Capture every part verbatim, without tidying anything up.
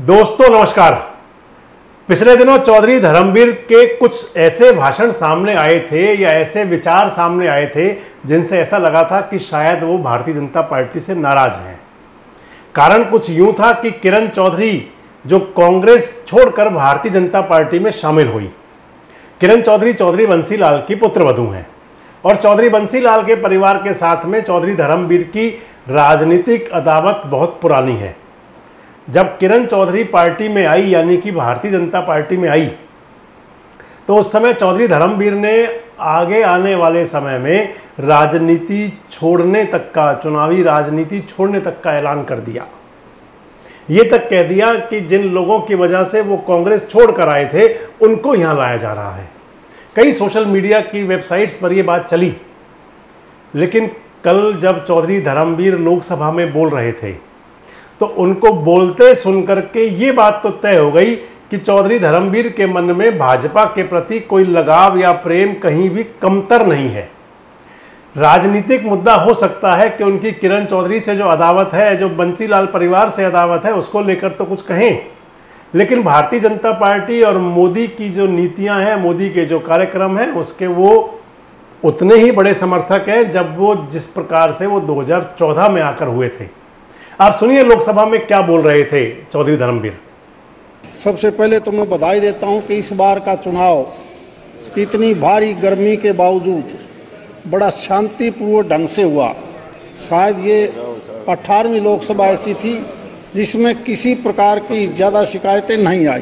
दोस्तों नमस्कार। पिछले दिनों चौधरी धर्मवीर के कुछ ऐसे भाषण सामने आए थे या ऐसे विचार सामने आए थे जिनसे ऐसा लगा था कि शायद वो भारतीय जनता पार्टी से नाराज हैं। कारण कुछ यूं था कि किरण चौधरी जो कांग्रेस छोड़कर भारतीय जनता पार्टी में शामिल हुई। किरण चौधरी चौधरी बंसीलाल की पुत्रवधू हैं और चौधरी बंसीलाल के परिवार के साथ में चौधरी धर्मवीर की राजनीतिक अदावत बहुत पुरानी है। जब किरण चौधरी पार्टी में आई यानी कि भारतीय जनता पार्टी में आई तो उस समय चौधरी धर्मवीर ने आगे आने वाले समय में राजनीति छोड़ने तक का चुनावी राजनीति छोड़ने तक का ऐलान कर दिया। ये तक कह दिया कि जिन लोगों की वजह से वो कांग्रेस छोड़कर आए थे उनको यहाँ लाया जा रहा है। कई सोशल मीडिया की वेबसाइट्स पर ये बात चली, लेकिन कल जब चौधरी धर्मवीर लोकसभा में बोल रहे थे तो उनको बोलते सुनकर के ये बात तो तय हो गई कि चौधरी धर्मवीर के मन में भाजपा के प्रति कोई लगाव या प्रेम कहीं भी कमतर नहीं है। राजनीतिक मुद्दा हो सकता है कि उनकी किरण चौधरी से जो अदावत है, जो बंसीलाल परिवार से अदावत है, उसको लेकर तो कुछ कहें, लेकिन भारतीय जनता पार्टी और मोदी की जो नीतियां हैं, मोदी के जो कार्यक्रम हैं, उसके वो उतने ही बड़े समर्थक हैं जब वो जिस प्रकार से वो दो हज़ार चौदह में आकर हुए थे। आप सुनिए लोकसभा में क्या बोल रहे थे चौधरी धर्मवीर। सबसे पहले तो मैं बधाई देता हूं कि इस बार का चुनाव इतनी भारी गर्मी के बावजूद बड़ा शांतिपूर्ण ढंग से हुआ। शायद ये अठारहवीं लोकसभा ऐसी थी जिसमें किसी प्रकार की ज़्यादा शिकायतें नहीं आई।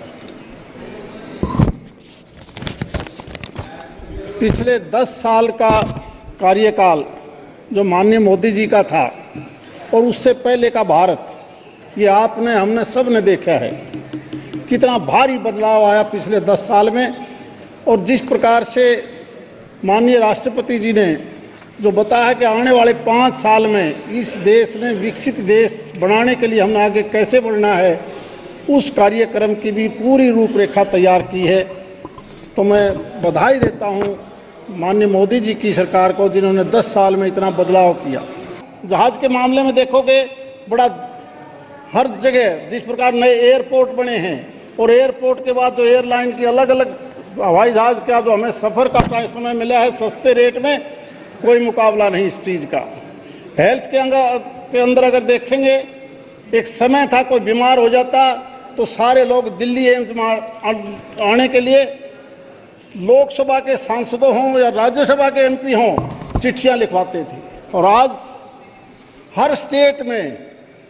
पिछले दस साल का कार्यकाल जो माननीय मोदी जी का था और उससे पहले का भारत, ये आपने हमने सब ने देखा है कितना भारी बदलाव आया पिछले दस साल में। और जिस प्रकार से माननीय राष्ट्रपति जी ने जो बताया है कि आने वाले पाँच साल में इस देश ने विकसित देश बनाने के लिए हमने आगे कैसे बढ़ना है, उस कार्यक्रम की भी पूरी रूपरेखा तैयार की है। तो मैं बधाई देता हूँ माननीय मोदी जी की सरकार को जिन्होंने दस साल में इतना बदलाव किया। जहाज़ के मामले में देखोगे बड़ा हर जगह जिस प्रकार नए एयरपोर्ट बने हैं और एयरपोर्ट के बाद जो एयरलाइन की अलग अलग हवाई जहाज़ का जो हमें सफ़र का समय मिला है सस्ते रेट में, कोई मुकाबला नहीं इस चीज़ का। हेल्थ के अंदर के अंदर अगर देखेंगे, एक समय था कोई बीमार हो जाता तो सारे लोग दिल्ली एम्स में आने के लिए लोकसभा के सांसदों हों या राज्यसभा के एमपी हों चिट्ठियाँ लिखवाते थे। और आज हर स्टेट में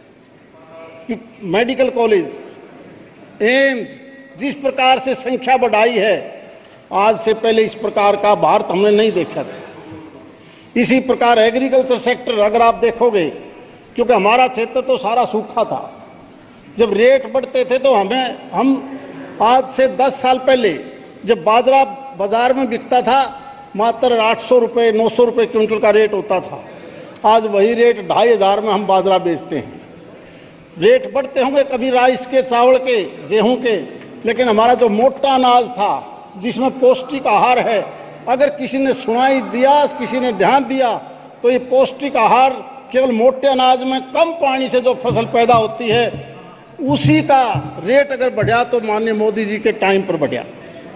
मेडिकल कॉलेज, एम्स, जिस प्रकार से संख्या बढ़ाई है, आज से पहले इस प्रकार का भारत हमने नहीं देखा था। इसी प्रकार एग्रीकल्चर सेक्टर अगर आप देखोगे, क्योंकि हमारा क्षेत्र तो सारा सूखा था, जब रेट बढ़ते थे तो हमें हम आज से दस साल पहले जब बाजरा बाजार में बिकता था मात्र आठ सौ रुपये नौ सौ रुपये क्विंटल का रेट होता था, आज वही रेट ढाई हज़ार में हम बाजरा बेचते हैं। रेट बढ़ते होंगे कभी राइस के, चावल के, गेहूं के, लेकिन हमारा जो मोटा अनाज था जिसमें पौष्टिक आहार है, अगर किसी ने सुनाई दिया, किसी ने ध्यान दिया तो ये पौष्टिक आहार केवल मोटे अनाज में कम पानी से जो फसल पैदा होती है उसी का रेट अगर बढ़ा तो माननीय मोदी जी के टाइम पर बढ़ा।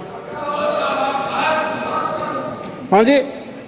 हाँ जी,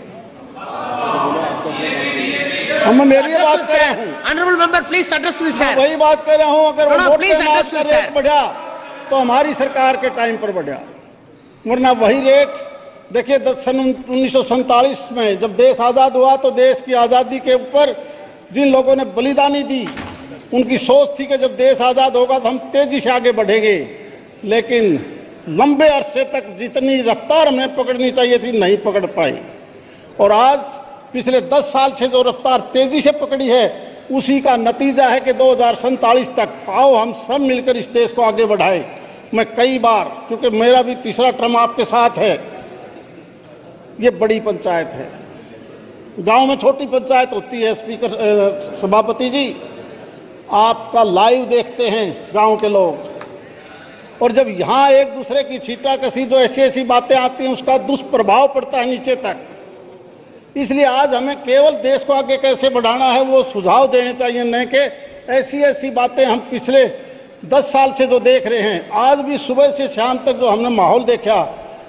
हम मेरी बात कर रहा हूँ। Honorable member, please address the chair. वही बात कर रहा हूँ, अगर no, वो no, मोटे अनाज का रेट बढ़ा तो हमारी सरकार के टाइम पर बढ़ा, वरना वही रेट देखिए सन उन्नीस सौ सैंतालीस में जब देश आज़ाद हुआ तो देश की आज़ादी के ऊपर जिन लोगों ने बलिदानी दी उनकी सोच थी कि जब देश आज़ाद होगा तो हम तेजी से आगे बढ़ेंगे, लेकिन लंबे अरसे तक जितनी रफ्तार हमें पकड़नी चाहिए थी नहीं पकड़ पाई। और आज पिछले दस साल से जो रफ्तार तेजी से पकड़ी है उसी का नतीजा है कि दो हज़ार सैंतालीस तक आओ हम सब मिलकर इस देश को आगे बढ़ाएं। मैं कई बार, क्योंकि मेरा भी तीसरा टर्म आपके साथ है, ये बड़ी पंचायत है, गांव में छोटी पंचायत होती है। स्पीकर सभापति जी, आपका लाइव देखते हैं गांव के लोग, और जब यहाँ एक दूसरे की छीटा कसी जो ऐसी ऐसी बातें आती हैं उसका दुष्प्रभाव पड़ता है नीचे तक। इसलिए आज हमें केवल देश को आगे कैसे बढ़ाना है वो सुझाव देने चाहिए, न कि ऐसी ऐसी बातें हम पिछले दस साल से जो देख रहे हैं, आज भी सुबह से शाम तक जो हमने माहौल देखा,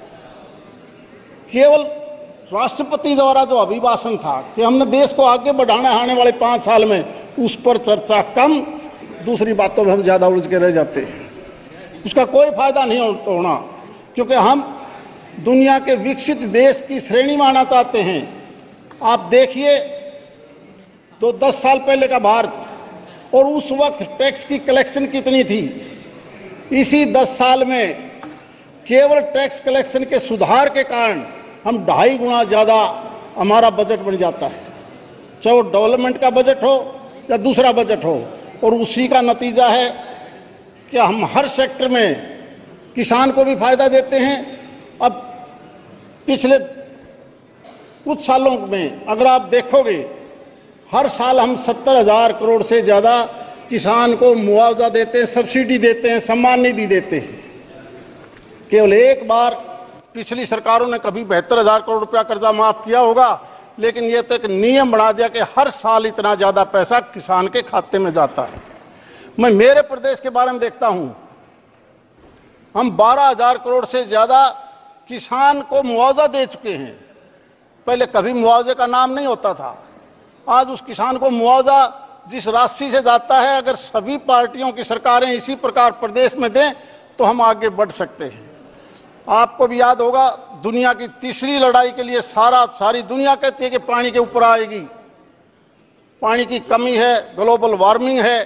केवल राष्ट्रपति द्वारा जो अभिभाषण था कि हमने देश को आगे बढ़ाना आने वाले पाँच साल में, उस पर चर्चा कम, दूसरी बातों में हम ज़्यादा उलझ के रह जाते हैं। उसका कोई फायदा नहीं होना, क्योंकि हम दुनिया के विकसित देश की श्रेणी में आना चाहते हैं। आप देखिए तो दस साल पहले का भारत और उस वक्त टैक्स की कलेक्शन कितनी थी। इसी दस साल में केवल टैक्स कलेक्शन के सुधार के कारण हम ढाई गुना ज़्यादा हमारा बजट बन जाता है, चाहे वो डेवलपमेंट का बजट हो या दूसरा बजट हो। और उसी का नतीजा है कि हम हर सेक्टर में किसान को भी फायदा देते हैं। अब पिछले कुछ सालों में अगर आप देखोगे, हर साल हम सत्तर हजार करोड़ से ज़्यादा किसान को मुआवजा देते हैं, सब्सिडी देते हैं, सम्मान निधि देते हैं। केवल एक बार पिछली सरकारों ने कभी बहत्तर हजार करोड़ रुपया कर्जा माफ किया होगा, लेकिन ये तो एक नियम बना दिया कि हर साल इतना ज़्यादा पैसा किसान के खाते में जाता है। मैं मेरे प्रदेश के बारे में देखता हूँ, हम बारह हजार करोड़ से ज़्यादा किसान को मुआवजा दे चुके हैं। पहले कभी मुआवजे का नाम नहीं होता था, आज उस किसान को मुआवजा जिस राशि से जाता है, अगर सभी पार्टियों की सरकारें इसी प्रकार प्रदेश में दें तो हम आगे बढ़ सकते हैं। आपको भी याद होगा, दुनिया की तीसरी लड़ाई के लिए सारा सारी दुनिया कहती है कि पानी के ऊपर आएगी, पानी की कमी है, ग्लोबल वार्मिंग है।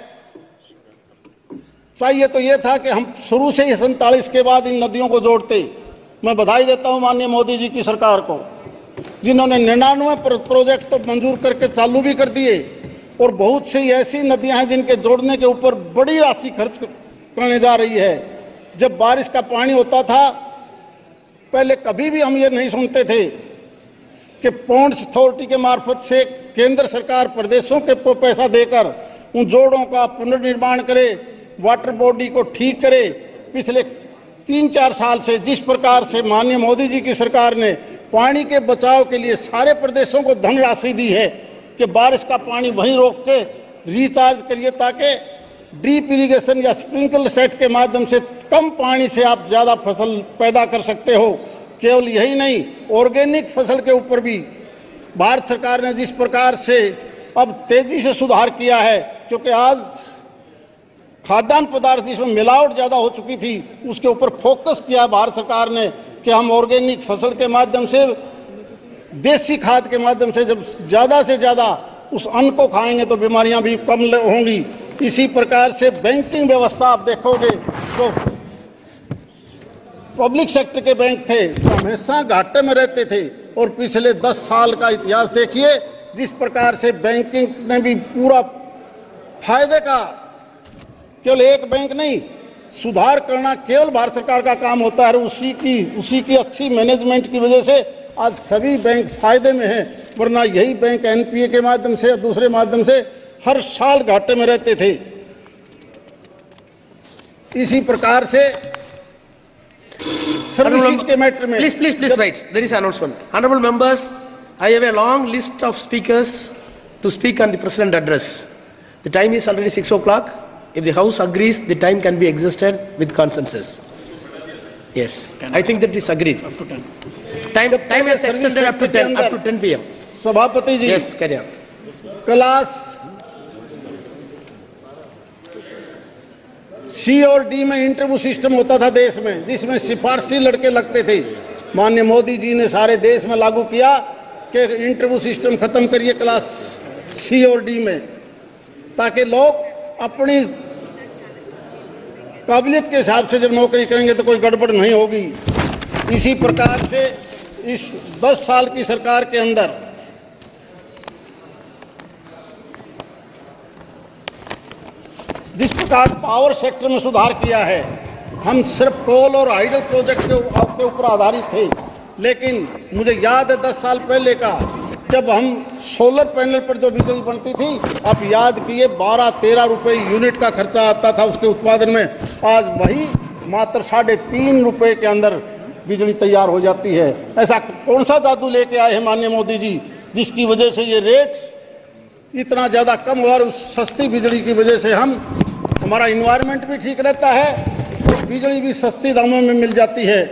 चाहिए तो ये था कि हम शुरू से ही सैंतालीस के बाद इन नदियों को जोड़ते। मैं बधाई देता हूँ माननीय मोदी जी की सरकार को, जिन्होंने निन्यानवे प्रोजेक्ट तो मंजूर करके चालू भी कर दिए, और बहुत सी ऐसी नदियां हैं जिनके जोड़ने के ऊपर बड़ी राशि खर्च करने जा रही है। जब बारिश का पानी होता था, पहले कभी भी हम ये नहीं सुनते थे कि पॉन्ड्स अथॉरिटी के मार्फत से केंद्र सरकार प्रदेशों के को पैसा देकर उन जोड़ों का पुनर्निर्माण करे, वाटर बॉडी को ठीक करे। पिछले तीन चार साल से जिस प्रकार से माननीय मोदी जी की सरकार ने पानी के बचाव के लिए सारे प्रदेशों को धनराशि दी है कि बारिश का पानी वहीं रोक के रिचार्ज करिए, ताकि ड्रीप इरिगेशन या स्प्रिंकलर सेट के माध्यम से कम पानी से आप ज़्यादा फसल पैदा कर सकते हो। केवल यही नहीं, ऑर्गेनिक फसल के ऊपर भी भारत सरकार ने जिस प्रकार से अब तेजी से सुधार किया है, क्योंकि आज खाद्यान्न पदार्थ जिसमें मिलावट ज़्यादा हो चुकी थी, उसके ऊपर फोकस किया भारत सरकार ने कि हम ऑर्गेनिक फसल के माध्यम से, देसी खाद के माध्यम से जब ज़्यादा से ज़्यादा उस अन्न को खाएंगे तो बीमारियां भी कम होंगी। इसी प्रकार से बैंकिंग व्यवस्था आप देखोगे तो पब्लिक सेक्टर के बैंक थे तो हमेशा घाटे में रहते थे, और पिछले दस साल का इतिहास देखिए जिस प्रकार से बैंकिंग ने भी पूरा फायदे का, केवल एक बैंक नहीं, सुधार करना केवल भारत सरकार का काम होता है। उसी की उसी की अच्छी मैनेजमेंट की वजह से आज सभी बैंक फायदे में हैं, वरना यही बैंक एनपीए के माध्यम से या दूसरे माध्यम से हर साल घाटे में रहते थे। इसी प्रकार से सर्विसेज के मैटर में please please please right, there is announcement. Honourable members, I have a long list of speakers to speak on the president address. The time is already six o'clock. If the House agrees, the time can be exhausted with consensus. Yes, I think that is agreed. Up to ten. Time time is extended up to ten up to ten p m. सभापति ji, Yes, carry on. Class C और D में interview system होता था देश में, जिसमें सिफारशी लड़के लगते थे। माननीय मोदी जी ने सारे देश में लागू किया कि इंटरव्यू सिस्टम खत्म करिए क्लास सी और डी में, ताकि लोग अपनी काबिलियत के हिसाब से जब नौकरी करेंगे तो कोई गड़बड़ नहीं होगी। इसी प्रकार से इस दस साल की सरकार के अंदर जिस प्रकार पावर सेक्टर में सुधार किया है, हम सिर्फ कोल और हाइडल प्रोजेक्ट के ऊपर आधारित थे, लेकिन मुझे याद है दस साल पहले का, जब हम सोलर पैनल पर जो बिजली बनती थी, आप याद किए बारह तेरह रुपए यूनिट का खर्चा आता था उसके उत्पादन में, आज वही मात्र साढ़े तीन रुपए के अंदर बिजली तैयार हो जाती है। ऐसा कौन सा जादू लेके आए हैं माननीय मोदी जी, जिसकी वजह से ये रेट इतना ज़्यादा कम हुआ और उस सस्ती बिजली की वजह से हम हमारा इन्वायरमेंट भी ठीक रहता है और बिजली भी सस्ती दामों में मिल जाती है।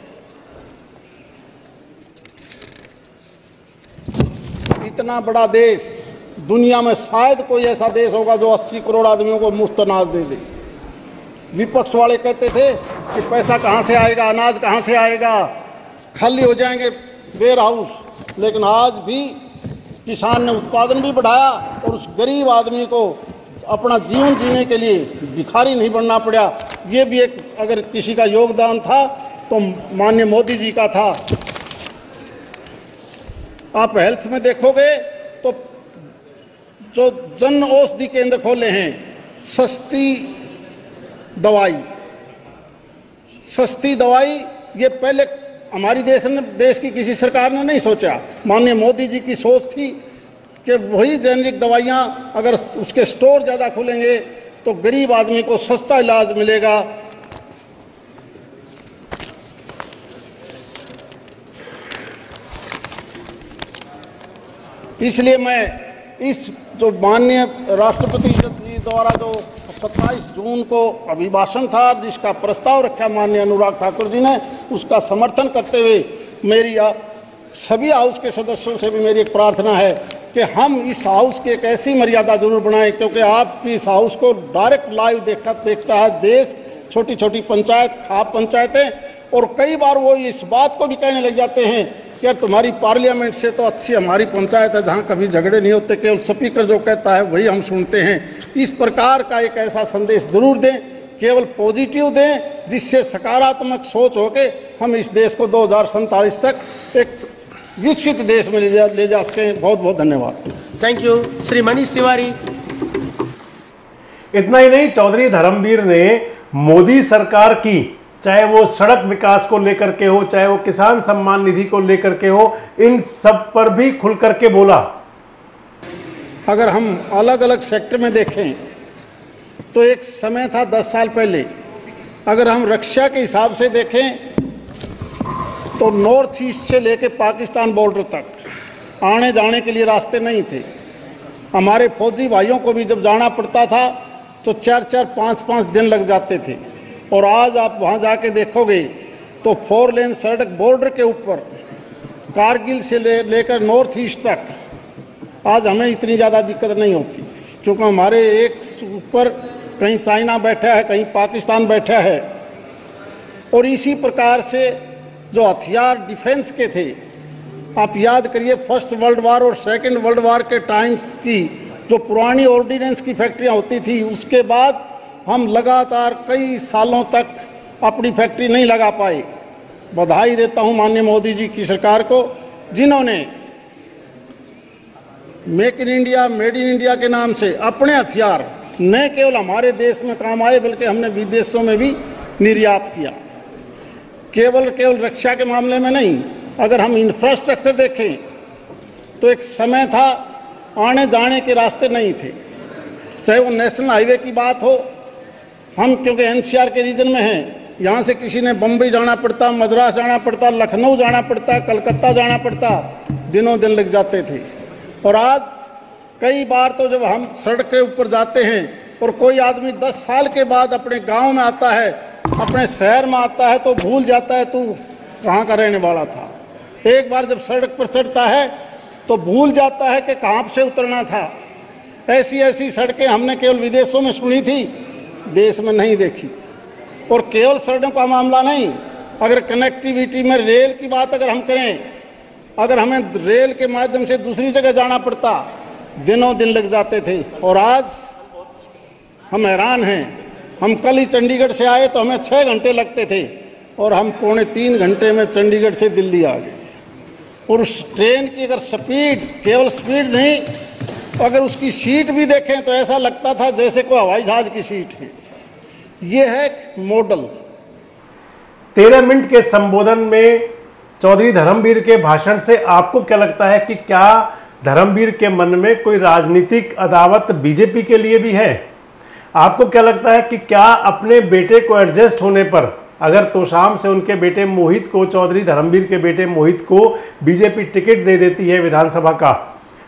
इतना बड़ा देश दुनिया में शायद कोई ऐसा देश होगा जो अस्सी करोड़ आदमियों को मुफ्त अनाज दे दे। विपक्ष वाले कहते थे कि पैसा कहाँ से आएगा, अनाज कहाँ से आएगा, खाली हो जाएंगे वेयर हाउस, लेकिन आज भी किसान ने उत्पादन भी बढ़ाया और उस गरीब आदमी को अपना जीवन जीने के लिए भिखारी नहीं बनना पड़ा। ये भी एक अगर किसी का योगदान था तो माननीय मोदी जी का था। आप हेल्थ में देखोगे तो जो जन औषधि केंद्र खोले हैं, सस्ती दवाई सस्ती दवाई ये पहले हमारी देश ने देश की किसी सरकार ने नहीं सोचा। माननीय मोदी जी की सोच थी कि वही जेनरिक दवाइयाँ अगर उसके स्टोर ज़्यादा खुलेंगे तो गरीब आदमी को सस्ता इलाज मिलेगा। इसलिए मैं इस जो माननीय राष्ट्रपति जी द्वारा जो सत्ताईस जून को अभिभाषण था जिसका प्रस्ताव रखा माननीय अनुराग ठाकुर जी ने, उसका समर्थन करते हुए मेरी सभी हाउस के सदस्यों से भी मेरी एक प्रार्थना है कि हम इस हाउस की एक ऐसी मर्यादा जरूर बनाएं, क्योंकि आपकी इस हाउस को डायरेक्ट लाइव देखा देखता है देश, छोटी छोटी पंचायत, खाप पंचायतें, और कई बार वो इस बात को भी कहने लग जाते हैं कि यार तुम्हारी पार्लियामेंट से तो अच्छी हमारी पंचायत है जहाँ कभी झगड़े नहीं होते, केवल स्पीकर जो कहता है वही हम सुनते हैं। इस प्रकार का एक ऐसा संदेश जरूर दें, केवल पॉजिटिव दें, जिससे सकारात्मक सोच होके हम इस देश को दो हज़ार सैंतालीस तक एक विकसित देश में ले जा ले जा सकें। बहुत बहुत धन्यवाद। Thank you. श्री मनीष तिवारी। इतना ही नहीं, चौधरी धर्मवीर ने मोदी सरकार की, चाहे वो सड़क विकास को लेकर के हो, चाहे वो किसान सम्मान निधि को लेकर के हो, इन सब पर भी खुल करके बोला। अगर हम अलग अलग सेक्टर में देखें तो एक समय था दस साल पहले, अगर हम रक्षा के हिसाब से देखें तो नॉर्थ ईस्ट से लेके पाकिस्तान बॉर्डर तक आने जाने के लिए रास्ते नहीं थे। हमारे फौजी भाइयों को भी जब जाना पड़ता था तो चार चार पाँच पाँच दिन लग जाते थे, और आज आप वहाँ जाके देखोगे तो फोर लेन सड़क बॉर्डर के ऊपर कारगिल से ले लेकर नॉर्थ ईस्ट तक आज हमें इतनी ज़्यादा दिक्कत नहीं होती, क्योंकि हमारे एक ऊपर कहीं चाइना बैठा है, कहीं पाकिस्तान बैठा है। और इसी प्रकार से जो हथियार डिफेंस के थे, आप याद करिए फर्स्ट वर्ल्ड वार और सेकंड वर्ल्ड वार के टाइम्स की जो पुरानी ऑर्डिनेंस की फैक्ट्रियाँ होती थी, उसके बाद हम लगातार कई सालों तक अपनी फैक्ट्री नहीं लगा पाए। बधाई देता हूं माननीय मोदी जी की सरकार को, जिन्होंने make in India, made in India के नाम से अपने हथियार न केवल हमारे देश में काम आए बल्कि हमने विदेशों में भी निर्यात किया। केवल केवल रक्षा के मामले में नहीं, अगर हम इंफ्रास्ट्रक्चर देखें तो एक समय था आने जाने के रास्ते नहीं थे, चाहे वो नेशनल हाईवे की बात हो। हम क्योंकि एनसीआर के रीजन में हैं, यहाँ से किसी ने बम्बई जाना पड़ता, मद्रास जाना पड़ता, लखनऊ जाना पड़ता, कलकत्ता जाना पड़ता, दिनों दिन लग जाते थे। और आज कई बार तो जब हम सड़क के ऊपर जाते हैं और कोई आदमी दस साल के बाद अपने गांव में आता है, अपने शहर में आता है, तो भूल जाता है तू कहाँ का रहने वाला था। एक बार जब सड़क पर चढ़ता है तो भूल जाता है कि कहाँ से उतरना था। ऐसी ऐसी सड़कें हमने केवल विदेशों में सुनी थी, देश में नहीं देखी। और केवल सड़कों का मामला नहीं, अगर कनेक्टिविटी में रेल की बात अगर हम करें, अगर हमें रेल के माध्यम से दूसरी जगह जाना पड़ता, दिनों दिन लग जाते थे। और आज हम हैरान हैं, हम कल ही चंडीगढ़ से आए तो हमें छः घंटे लगते थे और हम पौने तीन घंटे में चंडीगढ़ से दिल्ली आ गए। और उस ट्रेन की अगर स्पीड, केवल स्पीड नहीं, अगर उसकी सीट भी देखें तो ऐसा लगता था जैसे कोई हवाई जहाज की सीट है। ये है मॉडल। तेरह मिनट के संबोधन में चौधरी धर्मवीर के भाषण से आपको क्या लगता है कि क्या धर्मवीर के मन में कोई राजनीतिक अदावत बीजेपी के लिए भी है? आपको क्या लगता है कि क्या अपने बेटे को एडजस्ट होने पर, अगर तोशाम से उनके बेटे मोहित को, चौधरी धर्मवीर के बेटे मोहित को बीजेपी टिकट दे देती है विधानसभा का,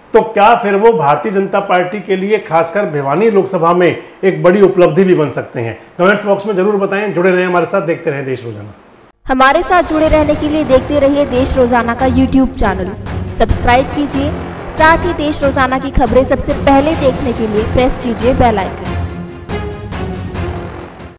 तो क्या फिर वो भारतीय जनता पार्टी के लिए खासकर भिवानी लोकसभा में एक बड़ी उपलब्धि भी बन सकते हैं? कमेंट्स बॉक्स में जरूर बताएं। जुड़े रहें हमारे साथ, देखते रहें देश रोजाना। हमारे साथ जुड़े रहने के लिए देखते रहिए देश रोजाना का यूट्यूब चैनल सब्सक्राइब कीजिए। साथ ही देश रोजाना की खबरें सबसे पहले देखने के लिए प्रेस कीजिए बेल आइकन।